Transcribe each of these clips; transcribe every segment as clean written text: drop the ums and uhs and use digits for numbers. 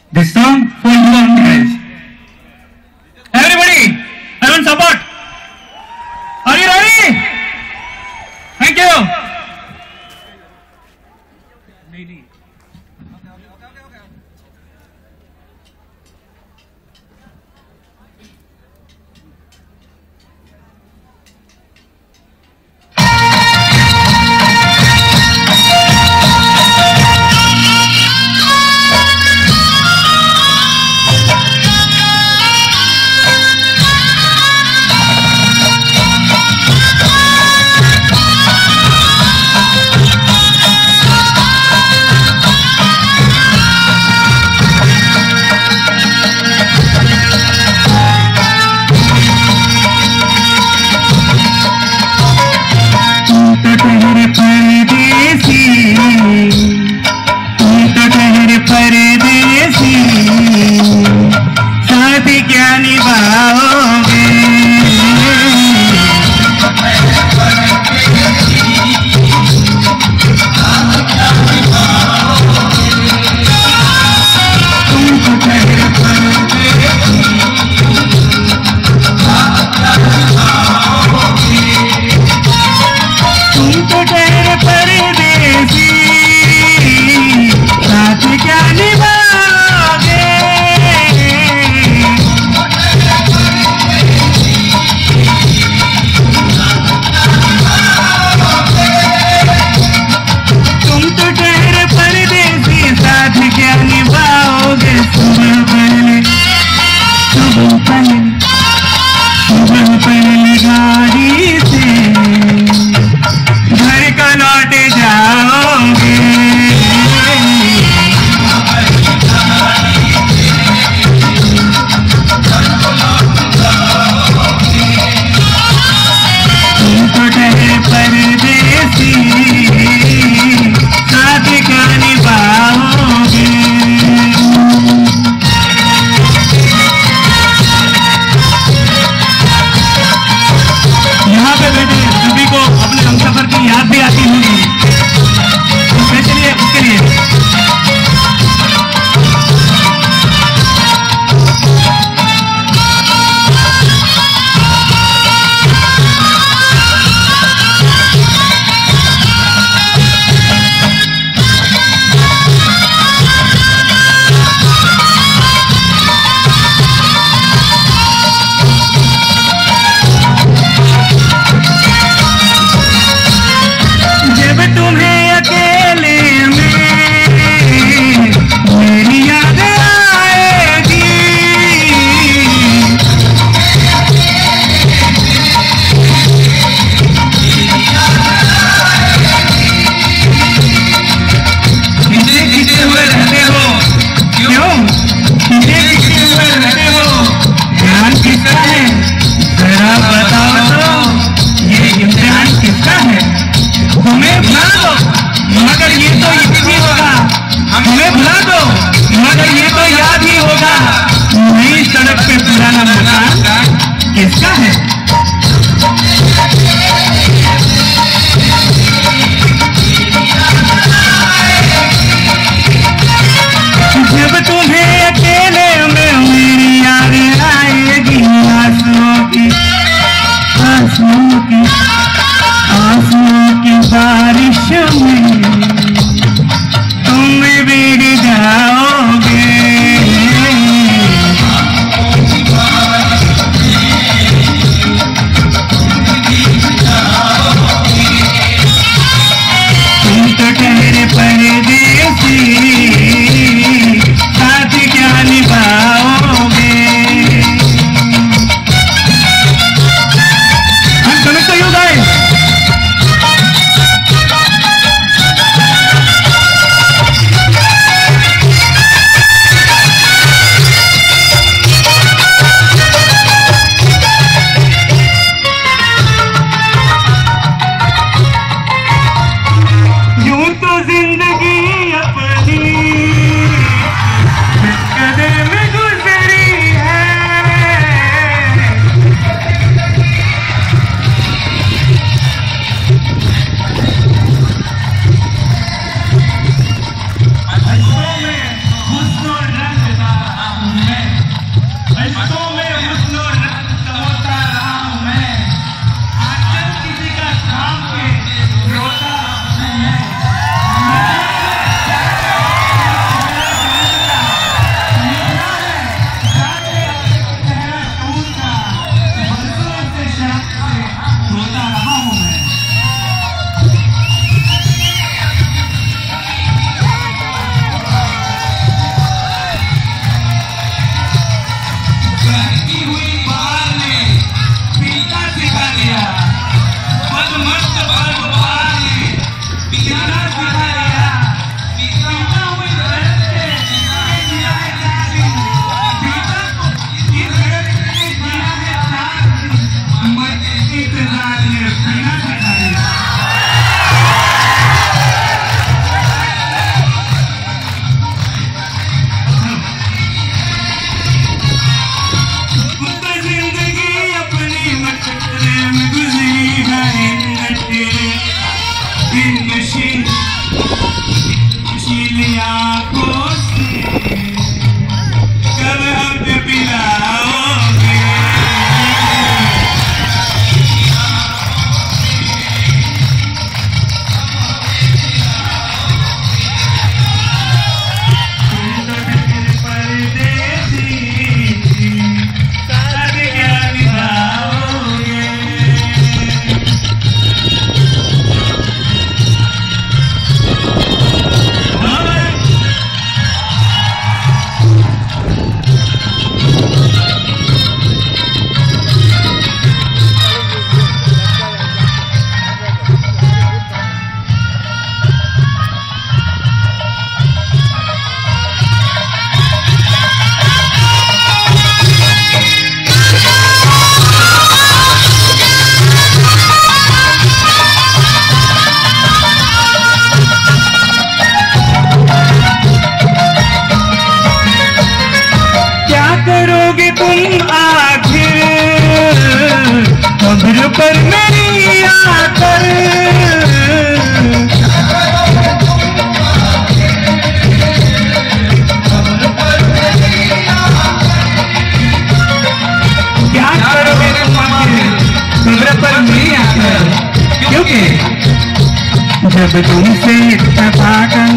this song for you only, guys. Everybody, I want support. Are you ready? Thank you. करोगे तुम आखिर कब्र पर मेरी आकर? क्या करोगे तुम आखिर कब्र पर मेरी आकर? क्योंकि जब तुमसे इत्तफाकन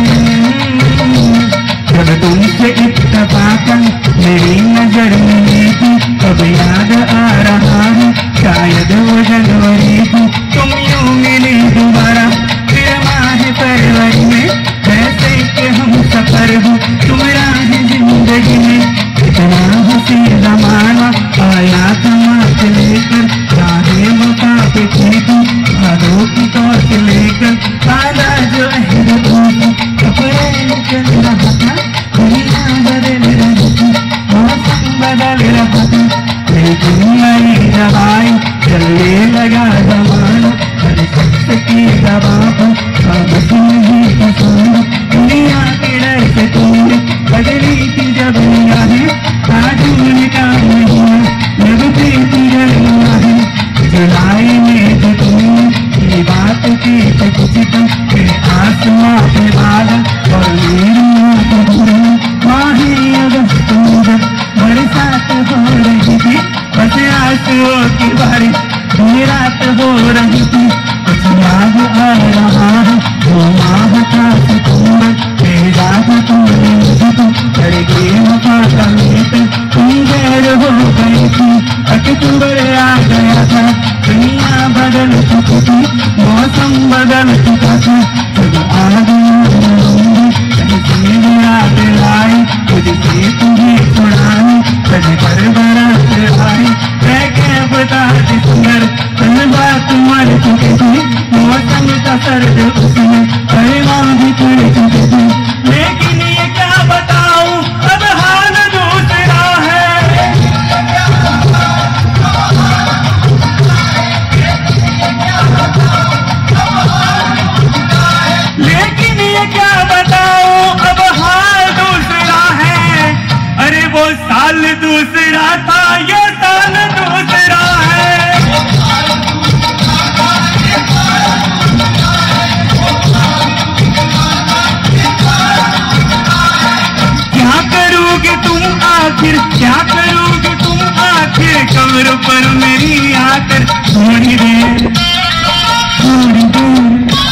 मेरी नजर मिली थी, अब याद आ रहा है शायद वो जनवरी थी। तुम यूं मिली दोबारा फिर माह फरवरी में, जैसे कि हम सफर हो तुम राह जिंदगी में। इतना हंसी जमाना आया समात लेकर, चाहे वफा पे थी आदों की तौर लेकर। वादा जो अहद कपड़े चल रहा था, दुनिया बदल रही थी, मौसम बदल रहा था, लेकिन नई दवाई चलने लगा जमाना। हर शख्स की दवा पर कागज नहीं पसंद, दुनिया के डर से तुमने बदली थी जब निगाहें, आज उनका नहीं लगती थी है। जुलाई में जो तुमने ये बात की तो किसी तुम आसमां पे बादल और मेरी माही अगस्त में बरसात हो रही थी, बस आंसुओं की बारिश रात हो रही थी। कुछ याद आ रहा है वो माह था सितंबर, बेजाद तुमने मुझे तो करके वफा का मीत, तुम गैर हो गई थी। अक्टूबर आ गया था, दुनिया बदल चुकी थी, मौसम बदल चुका था, जब आ गया याद लाई मुझसे तुम्हें सुनाई, सज पर बरस आई मैं क्या बता दिसंबर। तन बात मर चुकी थी, मौसम का सर्द उसमें परिवार भी चढ़ चुके थे, लेकिन ये क्या बताऊं अब हाल दूसरा है। लेकिन ये क्या बताऊं अब हाल दूसरा है। अरे वो साल दूसरा था, ये साल दूसरा है। क्या करोगे तुम आखिर, क्या करोगे तुम आखिर कब्र पर मेरी आकर? थोड़ी देर थोड़ी देर